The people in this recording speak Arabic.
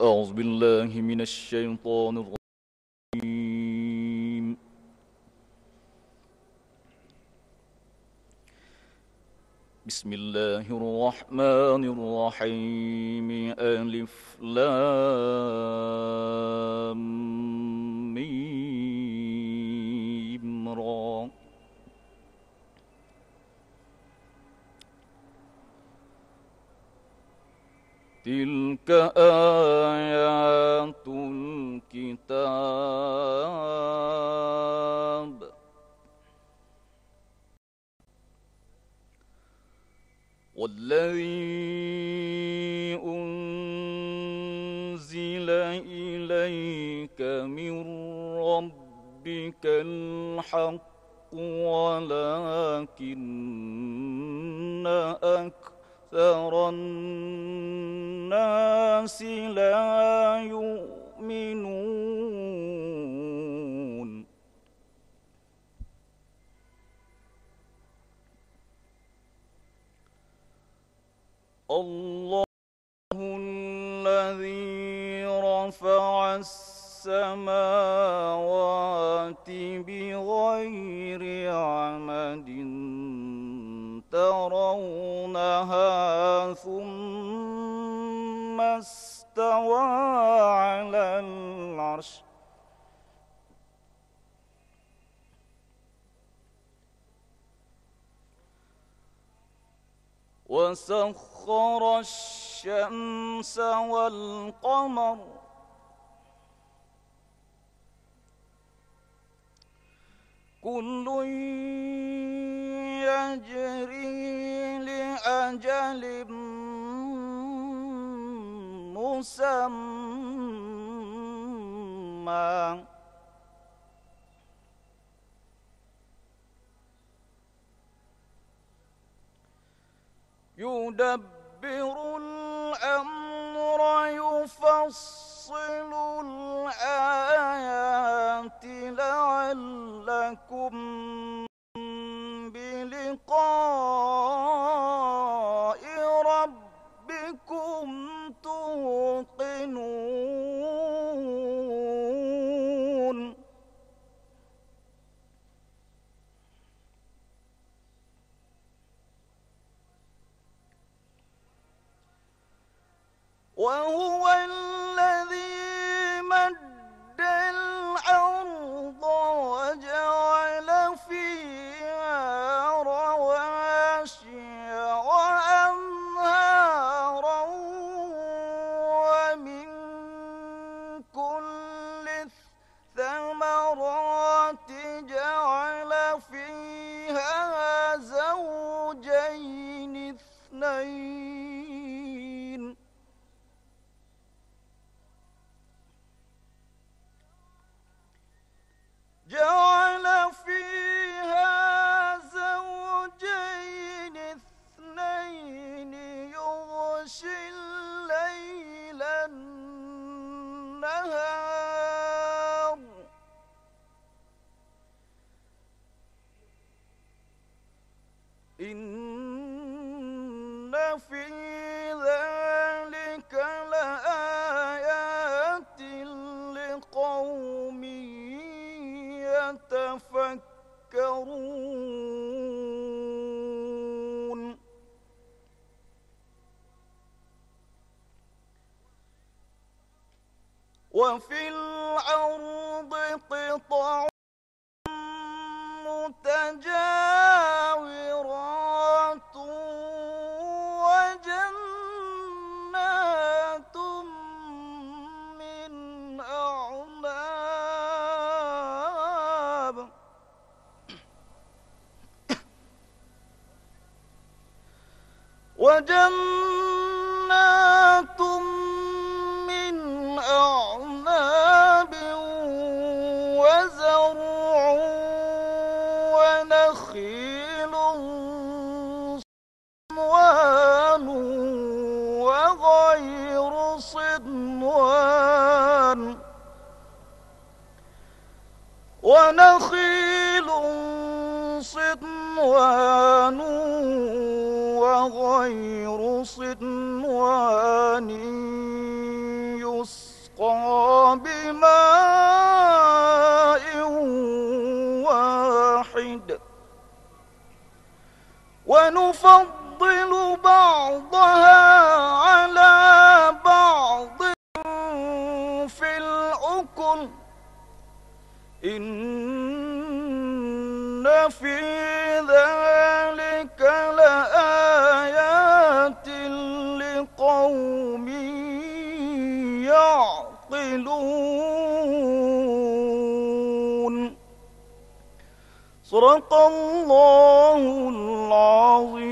أعوذ بالله من الشيطان الرجيم. بسم الله الرحمن الرحيم. ألف لام ميم را. تلك آيات الكتاب والذي أنزل إليك من ربك الحق ولكن أكثر الناس لا يؤمنون. الله الذي رفع السماوات بغير عمد ترونها ثم استوى على العرش وسخر الشمس والقمر كل يجري لأجل مسمى يدبر الأمر يفصل الآيات لعلكم بلقاء ربكم توقنون. وهو الذي مد الأرض وجعل فيها رواسي وأنهارا ومن كل الثمرات جعل فيها زوجين اثنين جعل فيها زوجين اثنين يغشي الليل النهار إن في ذلك لآيات لقوم يتفكرون. وفي الأرض قطع متجاورات وجنات من أعناب وزرع ونخيل صنوان وغير صنوان ونخيل صنوان وغير صنوان يسقى ونفضل بعضها على بعض في الأكل إن في ذلك لآيات لقوم يعقلون. صدق الله العظيم.